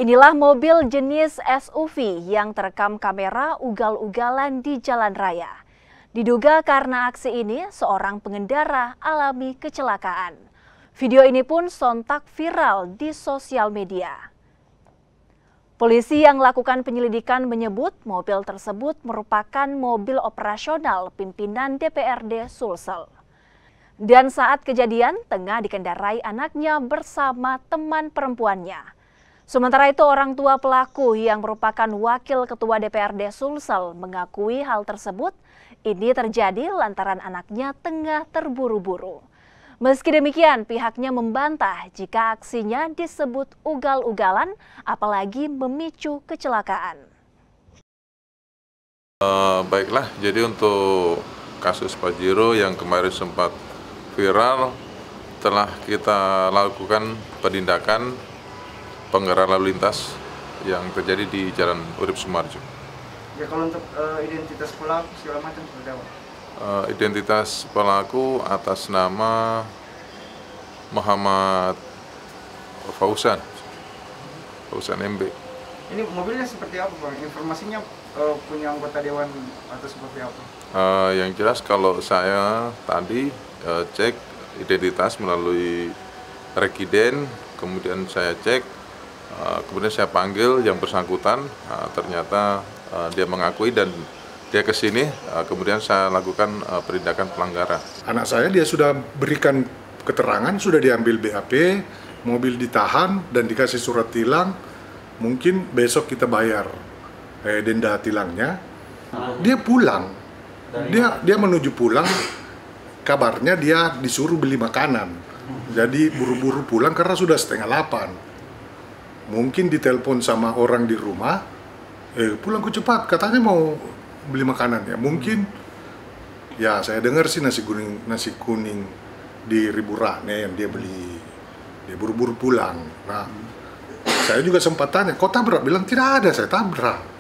Inilah mobil jenis SUV yang terekam kamera ugal-ugalan di jalan raya. Diduga karena aksi ini, seorang pengendara alami kecelakaan. Video ini pun sontak viral di sosial media. Polisi yang melakukan penyelidikan menyebut mobil tersebut merupakan mobil operasional pimpinan DPRD Sulsel. Dan saat kejadian, tengah dikendarai anaknya bersama teman perempuannya. Sementara itu, orang tua pelaku yang merupakan wakil ketua DPRD Sulsel mengakui hal tersebut. Ini terjadi lantaran anaknya tengah terburu-buru. Meski demikian, pihaknya membantah jika aksinya disebut ugal-ugalan, apalagi memicu kecelakaan. Baiklah, jadi untuk kasus Pajero yang kemarin sempat viral, telah kita lakukan penindakan pengendara lalu lintas yang terjadi di Jalan Urip Sumarjo. Ya, kalau untuk identitas pelaku segala macam seperti apa? Identitas pelaku atas nama Muhammad Fauzan MB. Ini mobilnya seperti apa, Bang? Informasinya punya anggota dewan atau seperti apa? Yang jelas kalau saya tadi cek identitas melalui Rekiden, kemudian saya cek, kemudian saya panggil yang bersangkutan, ternyata dia mengakui dan dia ke sini, kemudian saya lakukan penindakan pelanggaran. Anak saya dia sudah berikan keterangan, sudah diambil BAP, mobil ditahan dan dikasih surat tilang. Mungkin besok kita bayar denda tilangnya. Dia pulang, dia menuju pulang. Kabarnya dia disuruh beli makanan, jadi buru-buru pulang karena sudah 7:30. Mungkin ditelepon sama orang di rumah, pulang ku cepat, katanya mau beli makanan ya. Mungkin ya saya dengar sih nasi kuning di Riburane yang dia beli, dia buru-buru pulang. Nah, saya juga sempat tanya, kok tabrak? Bilang tidak ada, saya tabrak.